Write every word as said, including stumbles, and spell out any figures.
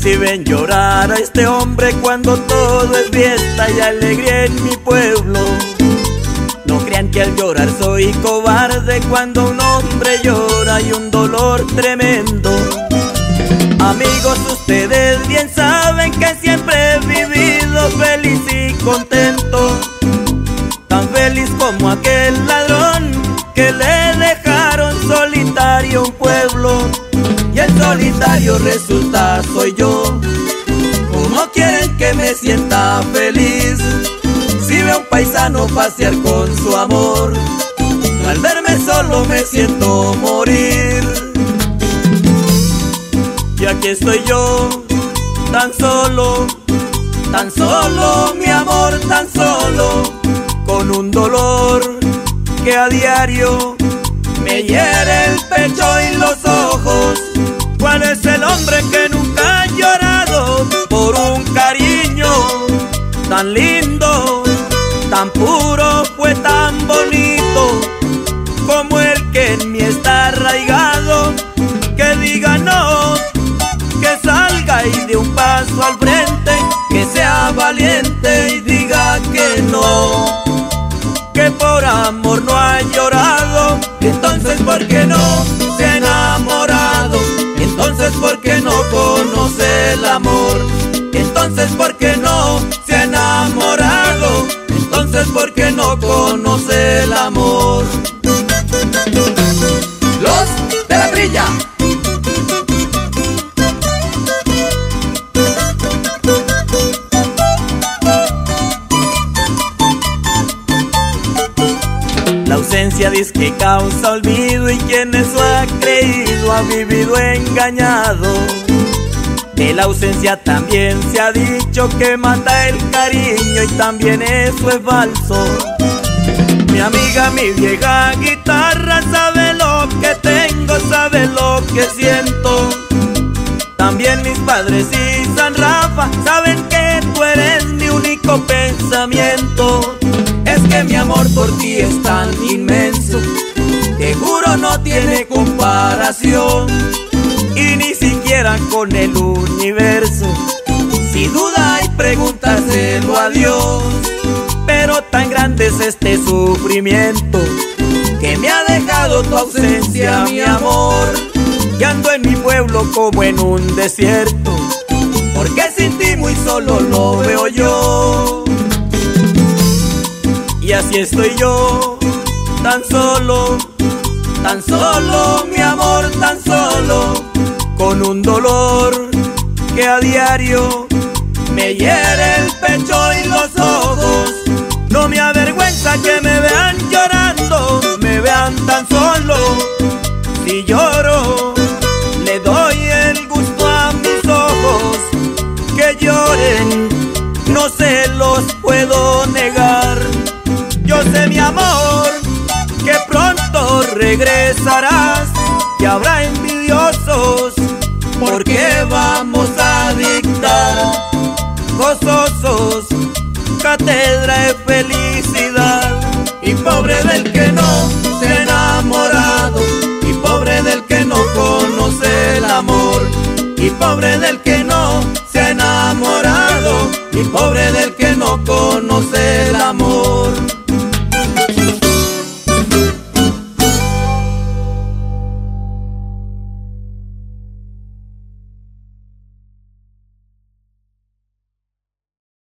Si ven llorar a este hombre cuando todo es fiesta y alegría en mi pueblo, no crean que al llorar soy cobarde. Cuando un hombre llora hay un dolor tremendo. Amigos, ustedes bien saben que siempre he vivido feliz y contento, tan feliz como aquel ladrón que le dejaron solitario un pueblo. Y el solitario resulta soy yo. ¿Cómo quieren que me sienta feliz si veo a un paisano pasear con su amor? Al verme solo me siento morir. Y aquí estoy yo, tan solo, tan solo, mi amor, tan solo, con un dolor que a diario me hiere el pecho y los ojos. ¿Cuál es el hombre que nunca ha llorado por un cariño tan lindo, tan puro, fue tan bonito como el que en mí está arraigado? Que diga no, que salga y dé un paso al frente, que sea valiente y diga que no, que por amor no ha llorado. Entonces ¿por qué no se ha enamorado? Entonces ¿por qué no conoce el amor? Entonces ¿por qué no se ha enamorado? Entonces ¿por qué no conoce el amor? Los de la Trilla. La ausencia dice que causa olvido, y quien eso ha creído ha vivido engañado. De la ausencia también se ha dicho que mata el cariño, y también eso es falso. Mi amiga, mi vieja guitarra, sabe lo que tengo, sabe lo que siento. También mis padres y San Rafa saben que tú eres mi único pensamiento. Es que mi amor por ti es tan inmenso, te juro no tiene comparación, y ni siquiera con el universo. Si duda y pregúntaselo a Dios. Pero tan grande es este sufrimiento que me ha dejado tu ausencia, mi amor. Y ando en mi pueblo como en un desierto, porque sin ti muy solo lo veo yo. Y así estoy yo, tan solo, tan solo, mi amor, tan solo, con un dolor que a diario me hiere el pecho y los ojos. No me avergüenza que me vean llorando, me vean tan solo. Si lloro, le doy el gusto a mis ojos. Que lloren, no se los puedo negar. Yo sé, mi amor, que pronto regresarás, que habrá envidiosos, porque vamos a dictar gozosos cátedra de felicidad. Y pobre del que no se ha enamorado, y pobre del que no conoce el amor, y pobre del que